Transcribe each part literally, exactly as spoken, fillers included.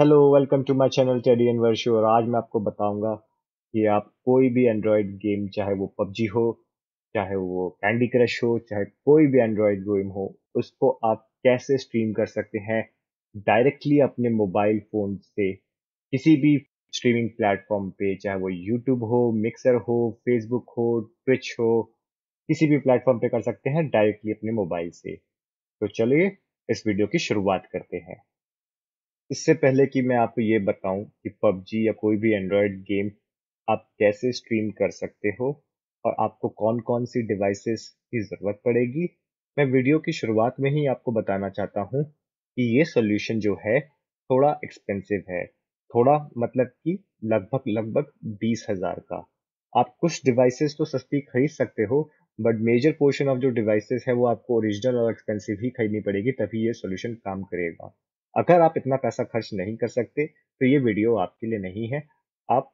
Hello, welcome to my channel Teddy and Varshu. और आज मैं आपको बताऊंगा कि आप कोई भी एंड्रॉयड गेम, चाहे वो पबजी हो, चाहे वो कैंडी क्रश हो, चाहे कोई भी एंड्रॉयड गेम हो, उसको आप कैसे स्ट्रीम कर सकते हैं डायरेक्टली अपने मोबाइल फोन से किसी भी स्ट्रीमिंग प्लेटफॉर्म पे। चाहे वो यूट्यूब हो, मिक्सर हो, फेसबुक हो, ट्विच हो, किसी भी प्लेटफॉर्म पे कर सकते हैं डायरेक्टली अपने मोबाइल से। तो चलिए इस वीडियो की शुरुआत करते हैं। इससे पहले कि मैं आपको ये बताऊं कि पबजी या कोई भी एंड्रॉयड गेम आप कैसे स्ट्रीम कर सकते हो और आपको कौन-कौन सी डिवाइसेस की ज़रूरत पड़ेगी, मैं वीडियो की शुरुआत में ही आपको बताना चाहता हूं कि ये सॉल्यूशन जो है थोड़ा एक्सपेंसिव है। थोड़ा मतलब कि लगभग लगभग बीस हज़ार का। आप कुछ डिवाइसेस तो सस्ती खरीद सकते हो, बट मेजर पोर्शन ऑफ जो डिवाइसेस है वो आपको ओरिजिनल और एक्सपेंसिव ही खरीदनी पड़ेगी, तभी ये सॉल्यूशन काम करेगा। अगर आप इतना पैसा खर्च नहीं कर सकते तो ये वीडियो आपके लिए नहीं है। आप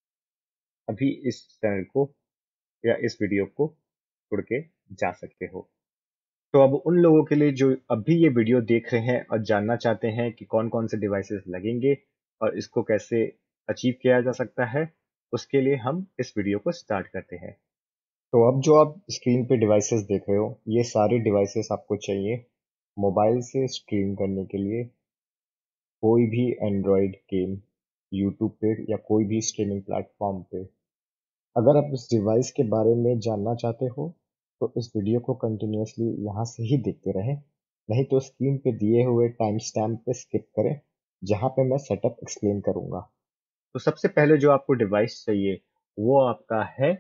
अभी इस चैनल को या इस वीडियो को छोड़ के जा सकते हो। तो अब उन लोगों के लिए जो अभी ये वीडियो देख रहे हैं और जानना चाहते हैं कि कौन कौन से डिवाइसेस लगेंगे और इसको कैसे अचीव किया जा सकता है, उसके लिए हम इस वीडियो को स्टार्ट करते हैं। तो अब जो आप स्क्रीन पे डिवाइसेस देख रहे हो, ये सारे डिवाइसेस आपको चाहिए मोबाइल से स्ट्रीम करने के लिए कोई भी एंड्रॉयड गेम यूट्यूब पे या कोई भी स्ट्रीमिंग प्लेटफॉर्म पे। अगर आप इस डिवाइस के बारे में जानना चाहते हो तो इस वीडियो को कंटिन्यूअसली यहाँ से ही देखते रहें, नहीं तो स्क्रीन पे दिए हुए टाइम स्टैम्प पे स्किप करें जहाँ पे मैं सेटअप एक्सप्लेन करूंगा। तो सबसे पहले जो आपको डिवाइस चाहिए वो आपका है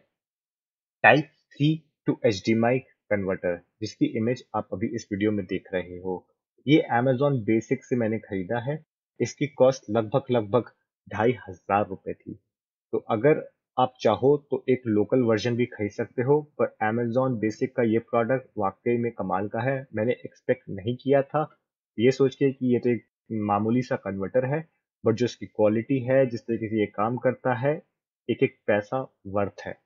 type C to H D M I converter, जिसकी इमेज आप अभी इस वीडियो में देख रहे हो। ये Amazon बेसिक से मैंने खरीदा है। इसकी कॉस्ट लगभग लगभग ढाई हजार रुपए थी। तो अगर आप चाहो तो एक लोकल वर्जन भी खरीद सकते हो, पर Amazon बेसिक का ये प्रोडक्ट वाकई में कमाल का है। मैंने एक्सपेक्ट नहीं किया था ये सोच के कि ये तो एक मामूली सा कन्वर्टर है, बट जो इसकी क्वालिटी है, जिस तरीके से ये काम करता है, एक एक पैसा वर्थ है।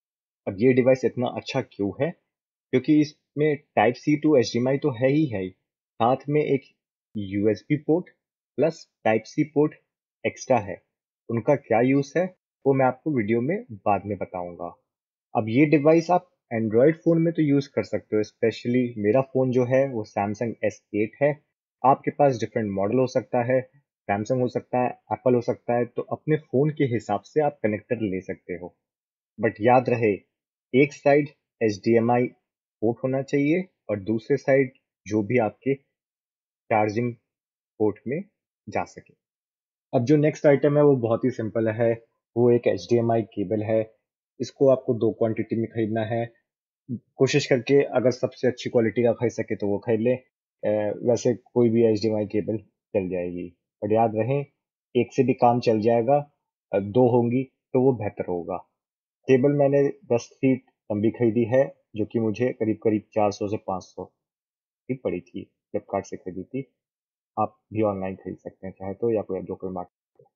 अब ये डिवाइस इतना अच्छा क्यों है? क्योंकि इसमें type C to H D M I तो है ही है, साथ में एक U S B port plus type C port extra है। उनका क्या यूज है वो मैं आपको वीडियो में बाद में बताऊंगा। अब ये डिवाइस आप एंड्रॉयड फोन में तो यूज कर सकते हो, स्पेशली मेरा फोन जो है वो सैमसंग एस एट है। आपके पास डिफरेंट मॉडल हो सकता है, सैमसंग हो सकता है, एप्पल हो सकता है, तो अपने फोन के हिसाब से आप कनेक्टर ले सकते हो। बट याद रहे, एक side H D M I port होना चाहिए और दूसरे साइड जो भी आपके चार्जिंग पोर्ट में जा सके। अब जो नेक्स्ट आइटम है वो बहुत ही सिंपल है। वो एक H D M I cable है। इसको आपको दो क्वांटिटी में खरीदना है। कोशिश करके अगर सबसे अच्छी क्वालिटी का खरीद सके तो वो खरीद ले। अ, वैसे कोई भी H D M I cable चल जाएगी, बट याद रहे एक से भी काम चल जाएगा, अ, दो होंगी तो वो बेहतर होगा। केबल मैंने दस फीट लंबी खरीदी है, जो कि मुझे करीब करीब चार सौ से पाँच सौ की पड़ी थी। फ्लिपकार्ट से खरीदी थी। आप भी ऑनलाइन खरीद सकते हैं चाहे तो, या कोई जो कोई मार्केट।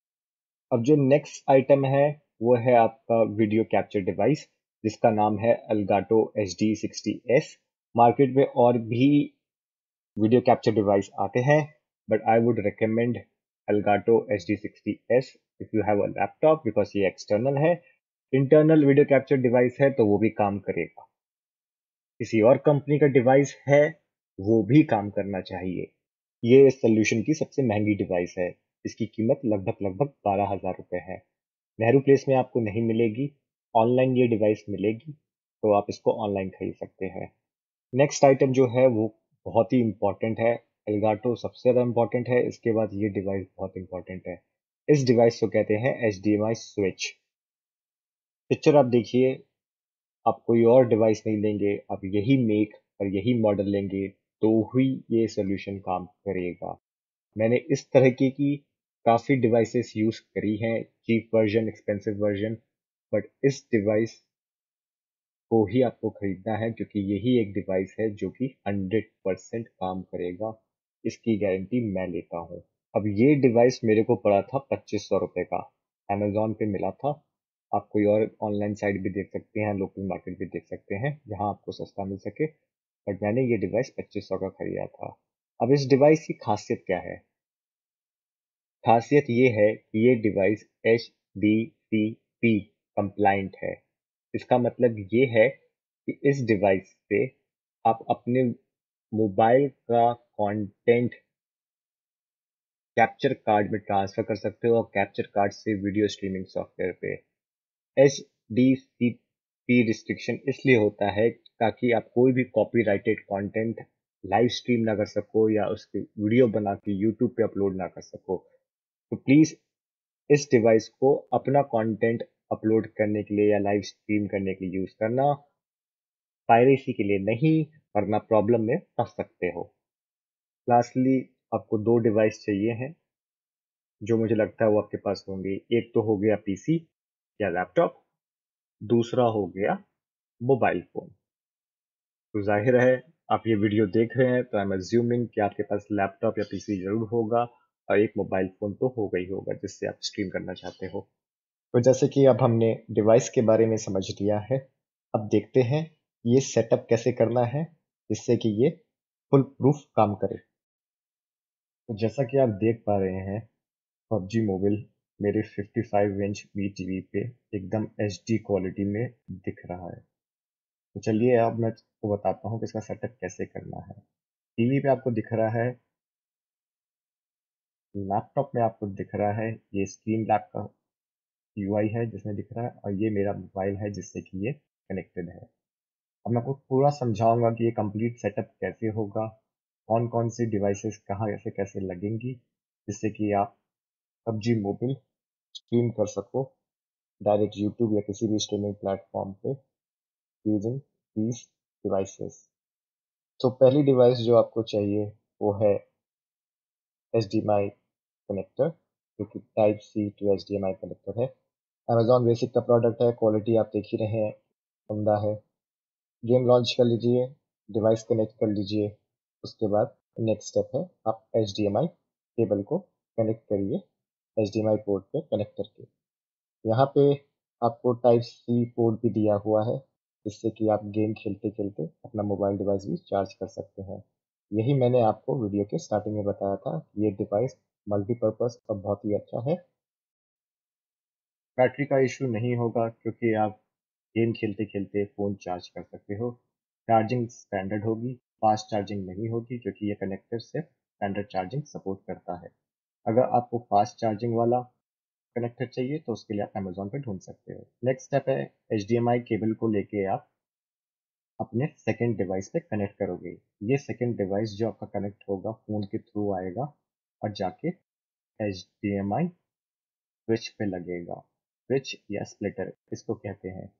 अब जो नेक्स्ट आइटम है वो है आपका वीडियो कैप्चर डिवाइस, जिसका नाम है Elgato H D sixty S. Market में और भी वीडियो कैप्चर डिवाइस आते हैं, but I would recommend Elgato H D sixty S if you have a laptop, because ये एक्सटर्नल है। इंटरनल वीडियो कैप्चर डिवाइस है तो वो भी काम करेगा। किसी और कंपनी का डिवाइस है वो भी काम करना चाहिए। ये इस सोल्यूशन की सबसे महंगी डिवाइस है। इसकी कीमत लगभग लगभग बारह हजार रुपए है। नेहरू प्लेस में आपको नहीं मिलेगी, ऑनलाइन ये डिवाइस मिलेगी, तो आप इसको ऑनलाइन खरीद सकते हैं। नेक्स्ट आइटम जो है वो बहुत ही इंपॉर्टेंट है। एलगाटो सबसे ज्यादा इंपॉर्टेंट है, इसके बाद ये डिवाइस बहुत इंपॉर्टेंट है। इस डिवाइस को कहते हैं H D M I switch. Picture आप देखिए, आप कोई और डिवाइस नहीं लेंगे, आप यही मेक और यही मॉडल लेंगे तो ही ये सोल्यूशन काम करेगा। मैंने इस तरह की की काफी डिवाइसेस यूज करी हैं, cheap version, expensive version, but इस डिवाइस को ही आपको खरीदना है, क्योंकि यही एक डिवाइस है जो कि हंड्रेड परसेंट काम करेगा। इसकी गारंटी मैं लेता हूँ। अब ये डिवाइस मेरे को पड़ा था पच्चीस सौ रुपए का। अमेजोन पे मिला था। आप कोई और ऑनलाइन साइट भी देख सकते हैं, लोकल मार्केट भी देख सकते हैं जहां आपको सस्ता मिल सके, बट मैंने ये डिवाइस पच्चीस सौ का खरीदा था। अब इस डिवाइस की खासियत क्या है? खासियत ये है कि ये device H D C P compliant है। इसका मतलब ये है कि इस डिवाइस से आप अपने मोबाइल का कंटेंट कैप्चर कार्ड में ट्रांसफर कर सकते हो और कैप्चर कार्ड से वीडियो स्ट्रीमिंग सॉफ्टवेयर पे। H D C P restriction इसलिए होता है ताकि आप कोई भी कॉपीराइटेड कंटेंट लाइव स्ट्रीम ना कर सको या उसकी वीडियो बना के यूट्यूब पे अपलोड ना कर सको। तो प्लीज इस डिवाइस को अपना कंटेंट अपलोड करने के लिए या लाइव स्ट्रीम करने के लिए यूज करना, पायरेसी के लिए नहीं, वरना प्रॉब्लम में फंस सकते हो। लास्टली आपको दो डिवाइस चाहिए हैं जो मुझे लगता है वो आपके पास होंगे। एक तो हो गया पीसी या लैपटॉप, दूसरा हो गया मोबाइल फोन। तो जाहिर है आप ये वीडियो देख रहे हैं तो आई एम अज्यूमिंग कि आपके पास लैपटॉप या पीसी जरूर होगा और एक मोबाइल फोन तो होगा ही होगा जिससे आप स्ट्रीम करना चाहते हो। तो जैसे कि अब हमने डिवाइस के बारे में समझ लिया है, अब देखते हैं ये सेटअप कैसे करना है जिससे कि ये फुल प्रूफ काम करे। तो जैसा कि आप देख पा रहे हैं, पबजी मोबाइल मेरे पचपन इंच बी टीवी पे एकदम एच डी क्वालिटी में दिख रहा है। तो चलिए अब मैं आपको बताता हूँ कि इसका सेटअप कैसे करना है। टीवी पे आपको दिख रहा है, लैपटॉप में आपको दिख रहा है, ये स्क्रीन लैब का यूआई है जिसमें दिख रहा है, और ये मेरा मोबाइल है जिससे कि ये कनेक्टेड है। अब मैं आपको पूरा समझाऊंगा कि ये कंप्लीट सेटअप कैसे होगा, कौन कौन सी डिवाइसेस कहाँ कैसे कैसे लगेंगी, जिससे कि आप पबजी मोबाइल स्ट्रीम कर सको डायरेक्ट यूट्यूब या किसी भी स्ट्रीमिंग प्लेटफॉर्म पे यूजिंग दीज डिवाइसेस। तो पहली डिवाइस जो आपको चाहिए वो है H D M I connector, जो कि type C to H D M I connector है। अमेजॉन बेसिक का प्रोडक्ट है, क्वालिटी आप देख ही रहे हैं, उम्दा है। गेम लॉन्च कर लीजिए, डिवाइस कनेक्ट कर लीजिए, उसके बाद नेक्स्ट स्टेप है आप H D M I cable को कनेक्ट करिए H D M I port पे कनेक्ट करके। यहाँ पे आपको टाइप सी पोर्ट भी दिया हुआ है जिससे कि आप गेम खेलते खेलते अपना मोबाइल डिवाइस भी चार्ज कर सकते हैं। यही मैंने आपको वीडियो के स्टार्टिंग में बताया था कि ये डिवाइस मल्टीपर्पज़ और बहुत ही अच्छा है। बैटरी का इशू नहीं होगा क्योंकि आप गेम खेलते खेलते फ़ोन चार्ज कर सकते हो। चार्जिंग स्टैंडर्ड होगी, फास्ट चार्जिंग नहीं होगी क्योंकि ये कनेक्टर सिर्फ स्टैंडर्ड चार्जिंग सपोर्ट करता है। अगर आपको फास्ट चार्जिंग वाला कनेक्टर चाहिए तो उसके लिए आप अमेजोन पे ढूंढ सकते हो। नेक्स्ट स्टेप है H D M I cable को लेके आप अपने सेकंड डिवाइस पे कनेक्ट करोगे। ये सेकंड डिवाइस जो आपका कनेक्ट होगा फोन के थ्रू आएगा और जाके H D M I switch पे लगेगा। स्विच या स्प्लिटर इसको कहते हैं।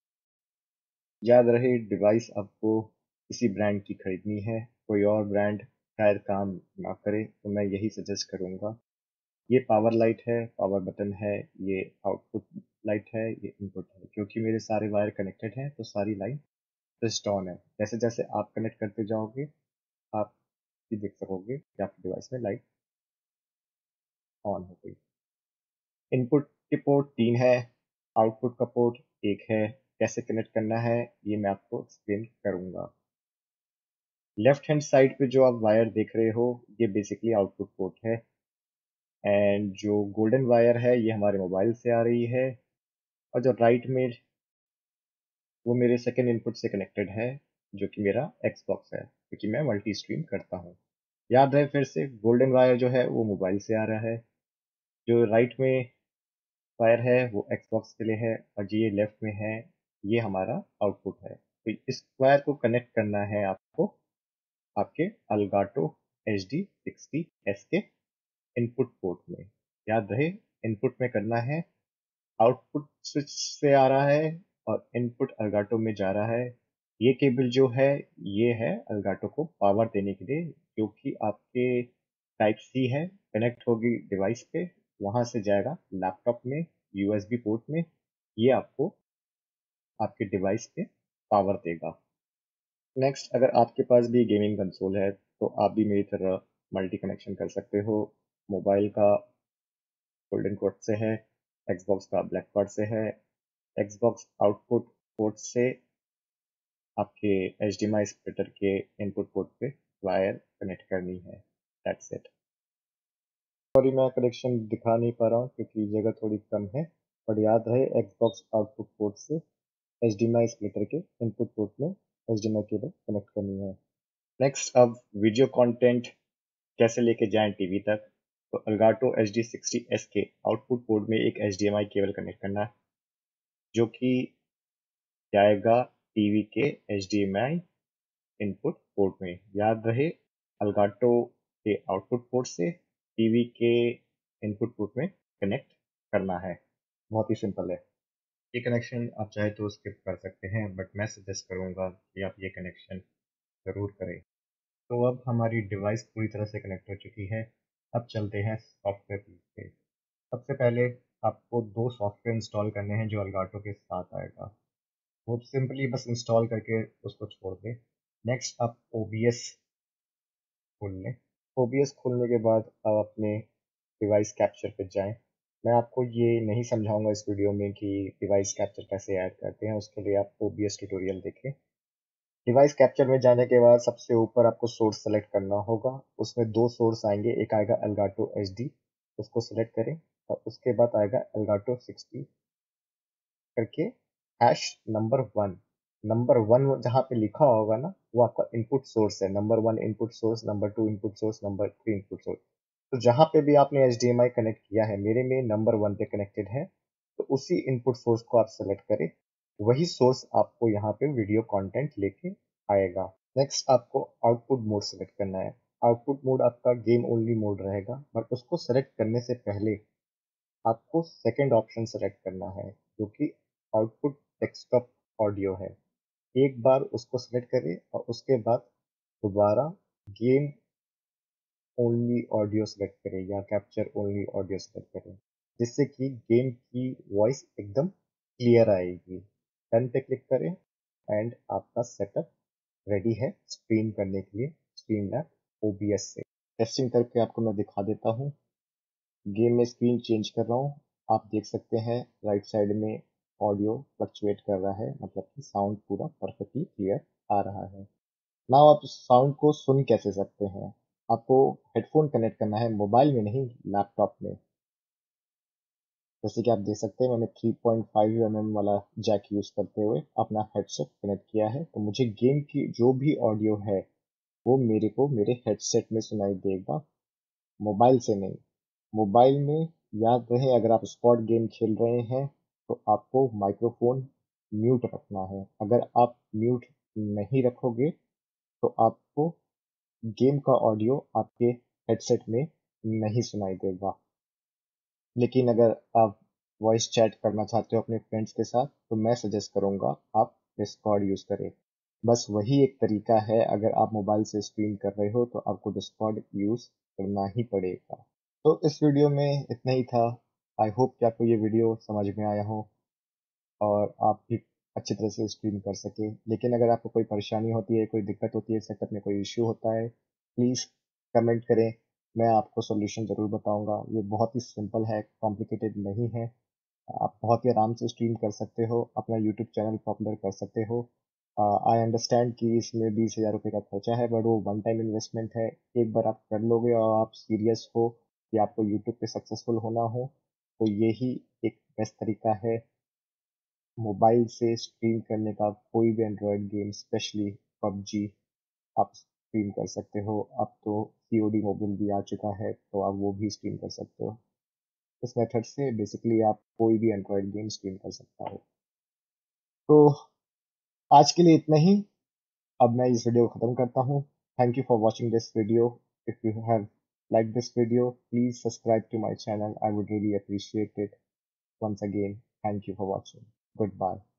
याद रहे डिवाइस आपको किसी ब्रांड की खरीदनी है, कोई और ब्रांड शायद काम ना करे तो मैं यही सजेस्ट करूंगा। ये पावर लाइट है, पावर बटन है, ये आउटपुट लाइट है, ये इनपुट है। क्योंकि मेरे सारे वायर कनेक्टेड हैं तो सारी लाइन स्विच्ड ऑन है। जैसे जैसे आप कनेक्ट करते जाओगे आप भी देख सकोगे कि आपके डिवाइस में लाइट ऑन हो गई। इनपुट के पोर्ट तीन है, आउटपुट का पोर्ट एक है। कैसे कनेक्ट करना है ये मैं आपको एक्सप्लेन करूंगा। लेफ्ट हैंड साइड पे जो आप वायर देख रहे हो ये बेसिकली आउटपुट पोर्ट है, एंड जो गोल्डन वायर है ये हमारे मोबाइल से आ रही है, और जो राइट में वो मेरे सेकेंड इनपुट से कनेक्टेड है जो कि मेरा एक्सबॉक्स है क्योंकि मैं मल्टी स्ट्रीम करता हूँ। याद रहे फिर से, गोल्डन वायर जो है वो मोबाइल से आ रहा है, जो राइट में वायर है वो एक्सबॉक्स के लिए है, और जो ये लेफ्ट में है ये हमारा आउटपुट है। तो इस वायर को कनेक्ट करना है आपको आपके Elgato H D sixty S के इनपुट पोर्ट में। याद रहे इनपुट में करना है, आउटपुट स्विच से आ रहा है और इनपुट अलगाटो में जा रहा है। ये केबल जो है ये है अलगाटो को पावर देने के लिए, जो कि आपके टाइप सी है, कनेक्ट होगी डिवाइस पे, वहां से जाएगा लैपटॉप में यू एस बी पोर्ट में, ये आपको आपके डिवाइस पे पावर देगा। नेक्स्ट, अगर आपके पास भी गेमिंग कंसोल है तो आप भी मेरी तरह मल्टी कनेक्शन कर सकते हो। मोबाइल का गोल्डन कोड से है, एक्सबॉक्स का ब्लैक कोड से है। एक्सबॉक्स आउटपुट पोर्ट से आपके H D M I splitter के इनपुट पोर्ट पे वायर कनेक्ट करनी है। That's it. सॉरी मैं कनेक्शन दिखा नहीं पा रहा हूँ क्योंकि जगह थोड़ी कम है, पर याद रहे एक्सबॉक्स आउटपुट पोर्ट से H D M I splitter के इनपुट पोर्ट में H D M I cable connect करनी है। नेक्स्ट, अब वीडियो कंटेंट कैसे लेके जाएं टीवी तक, तो Elgato H D sixty S के आउटपुट पोर्ट में एक H D M I cable connect करना है जो कि जाएगा टीवी के H D M I input port में। याद रहे एल्गाटो के आउटपुट पोर्ट से टीवी के इनपुट पोर्ट में कनेक्ट करना है। बहुत ही सिंपल है। ये कनेक्शन आप चाहे तो स्किप कर सकते हैं, बट मैं सजेस्ट करूंगा कि आप ये कनेक्शन ज़रूर करें। तो अब हमारी डिवाइस पूरी तरह से कनेक्ट हो चुकी है। अब चलते हैं सॉफ्टवेयर पे। सबसे पहले आपको दो सॉफ्टवेयर इंस्टॉल करने हैं जो एल्गाटो के साथ आएगा। वो सिंपली बस इंस्टॉल करके उसको छोड़ दें। नेक्स्ट आप ओ बी एस खोल लें। ओ बी एस खोलने के बाद आप अपने डिवाइस कैप्चर पे जाएं। मैं आपको ये नहीं समझाऊंगा इस वीडियो में कि डिवाइस कैप्चर कैसे ऐड करते हैं, उसके लिए आप ओ बी एस ट्यूटोरियल देखें। डिवाइस कैप्चर में जाने के बाद सबसे ऊपर आपको सोर्स सेलेक्ट करना होगा। उसमें दो सोर्स आएंगे, एक आएगा एल्गाटो एच डी, उसको सेलेक्ट करें और उसके बाद आएगा एल्गाटो सिक्सटी करके hash number one. Number one जहाँ पे लिखा होगा ना, वो आपका इनपुट सोर्स है। Number one input source, number two input source, number three input source. तो जहाँ पे भी आपने H D M I connect किया है, मेरे में नंबर वन पे कनेक्टेड है, तो उसी इनपुट सोर्स को आप सेलेक्ट करें। वही सोर्स आपको यहाँ पे वीडियो कंटेंट लेके आएगा। नेक्स्ट आपको आउटपुट मोड सेलेक्ट करना है। आउटपुट मोड आपका गेम ओनली मोड रहेगा, बट उसको सेलेक्ट करने से पहले आपको सेकंड ऑप्शन सेलेक्ट करना है जो कि आउटपुट डेस्कटॉप ऑडियो है। एक बार उसको सेलेक्ट करें और उसके बाद दोबारा गेम ओनली ऑडियो सेलेक्ट करें या कैप्चर ओनली ऑडियो सेलेक्ट करें, जिससे कि गेम की वॉइस एकदम क्लियर आएगी। डन पे क्लिक करें एंड आपका सेटअप रेडी है स्ट्रीम करने के लिए स्ट्रीमलैब ओ बी एस से। टेस्टिंग करके आपको मैं दिखा देता हूँ। गेम में स्क्रीन चेंज कर रहा हूँ, आप देख सकते हैं राइट साइड में ऑडियो फ्लक्चुएट कर रहा है, मतलब कि साउंड पूरा परफेक्टली क्लियर आ रहा है। नाउ आप साउंड को सुन कैसे सकते हैं। आपको हेडफोन कनेक्ट करना है, मोबाइल में नहीं, लैपटॉप में। जैसे कि आप देख सकते हैं मैंने three point five M M वाला जैक यूज करते हुए अपना हेडसेट कनेक्ट किया है, तो मुझे गेम की जो भी ऑडियो है वो मेरे को मेरे हेडसेट में सुनाई देगा, मोबाइल से नहीं। मोबाइल में याद रहे अगर आप स्पॉट गेम खेल रहे हैं तो आपको माइक्रोफोन म्यूट रखना है। अगर आप म्यूट नहीं रखोगे तो आपको गेम का ऑडियो आपके हेडसेट में नहीं सुनाई देगा। लेकिन अगर आप वॉइस चैट करना चाहते हो अपने फ्रेंड्स के साथ तो मैं सजेस्ट करूंगा आप डिस्कॉर्ड यूज करें। बस वही एक तरीका है, अगर आप मोबाइल से स्ट्रीम कर रहे हो तो आपको डिस्कॉर्ड यूज करना ही पड़ेगा। तो इस वीडियो में इतना ही था। आई होप कि आपको ये वीडियो समझ में आया हो और आप भी अच्छी तरह से स्ट्रीम कर सके। लेकिन अगर आपको कोई परेशानी होती है, कोई दिक्कत होती है, सेटअप में कोई इश्यू होता है, प्लीज़ कमेंट करें, मैं आपको सॉल्यूशन ज़रूर बताऊंगा। ये बहुत ही सिंपल है, कॉम्प्लिकेटेड नहीं है। आप बहुत ही आराम से स्ट्रीम कर सकते हो, अपना यूट्यूब चैनल पॉपुलर कर सकते हो। आई अंडरस्टैंड कि इसमें बीस हज़ार रुपये का खर्चा है, बट वो वन टाइम इन्वेस्टमेंट है। एक बार आप कर लोगे और आप सीरियस हो कि आपको यूट्यूब पे सक्सेसफुल होना हो, तो यही एक बेस्ट तरीका है मोबाइल से स्ट्रीम करने का। कोई भी एंड्रॉयड गेम, स्पेशली पबजी, आप स्ट्रीम कर सकते हो। अब तो सी ओ डी मोबाइल भी आ चुका है, तो आप वो भी स्ट्रीम कर सकते हो। इस मेथड से बेसिकली आप कोई भी एंड्रॉयड गेम स्ट्रीम कर सकता हो। तो आज के लिए इतना ही। अब मैं इस वीडियो को ख़त्म करता हूँ। Thank you for watching this video. If you have like this video, please subscribe to my channel. I would really appreciate it. Once again, thank you for watching. Goodbye.